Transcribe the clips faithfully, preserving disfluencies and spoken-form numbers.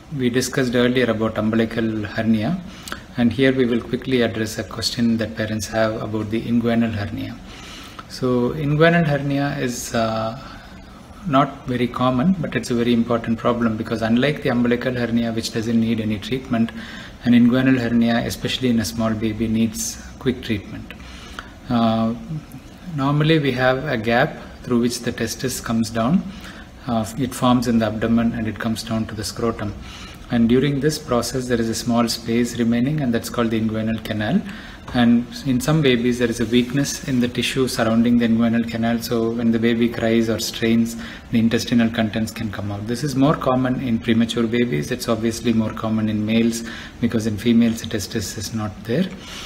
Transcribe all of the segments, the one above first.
we discussed earlier about umbilical hernia, and here we will quickly address a question that parents have about the inguinal hernia. So inguinal hernia is uh, not very common, but it's a very important problem, because unlike the umbilical hernia, which doesn't need any treatment, an inguinal hernia, especially in a small baby, needs quick treatment. Uh, normally we have a gap through which the testis comes down. Uh, it forms in the abdomen and it comes down to the scrotum, and during this process there is a small space remaining, and that's called the inguinal canal. And in some babies there is a weakness in the tissue surrounding the inguinal canal, so when the baby cries or strains, the intestinal contents can come out. This is more common in premature babies. It's obviously more common in males, because in females the testis is not there.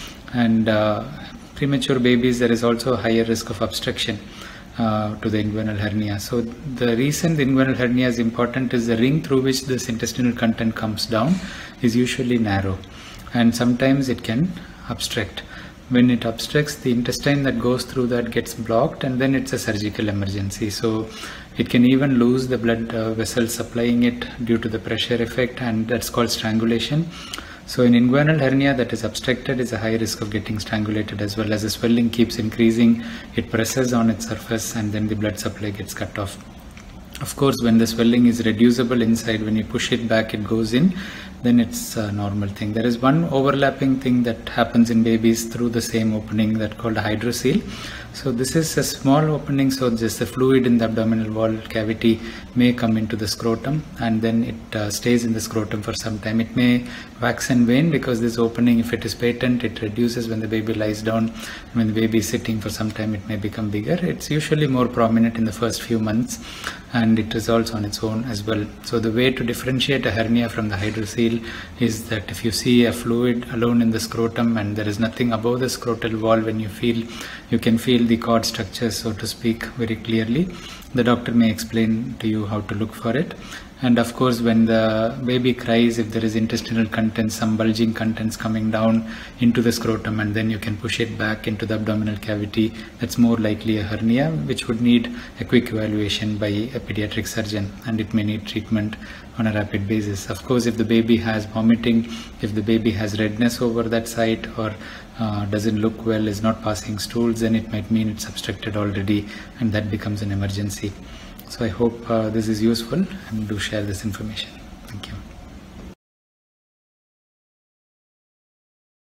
And uh, premature babies, there is also a higher risk of obstruction Uh, to the inguinal hernia. So the reason the inguinal hernia is important is the ring through which this intestinal content comes down is usually narrow, and sometimes it can obstruct. When it obstructs, the intestine that goes through that gets blocked, and then it's a surgical emergency. So it can even lose the blood uh, vessels supplying it due to the pressure effect, and that's called strangulation. So in inguinal hernia that is obstructed is a high risk of getting strangulated, as well as the swelling keeps increasing. It presses on its surface, and then the blood supply gets cut off. Of course, when the swelling is reducible inside, when you push it back, it goes in, then it's a normal thing. There is one overlapping thing that happens in babies through the same opening, that called a hydrocele. So this is a small opening, so just the fluid in the abdominal wall cavity may come into the scrotum, and then it uh, stays in the scrotum for some time. It may wax and wane, because this opening, if it is patent, it reduces when the baby lies down. When the baby is sitting for some time, it may become bigger. It's usually more prominent in the first few months, and it resolves on its own as well. So the way to differentiate a hernia from the hydrocele is that if you see a fluid alone in the scrotum and there is nothing above the scrotal wall, when you feel, you can feel the cord structure, so to speak, very clearly. The doctor may explain to you how to look for it. And of course, when the baby cries, if there is intestinal contents, some bulging contents coming down into the scrotum, and then you can push it back into the abdominal cavity, that's more likely a hernia, which would need a quick evaluation by a pediatric surgeon, and it may need treatment on a rapid basis. Of course, if the baby has vomiting, if the baby has redness over that site, or uh, doesn't look well, is not passing stools, then it might mean it's obstructed already, and that becomes an emergency. So I hope uh, this is useful, and do share this information. Thank you.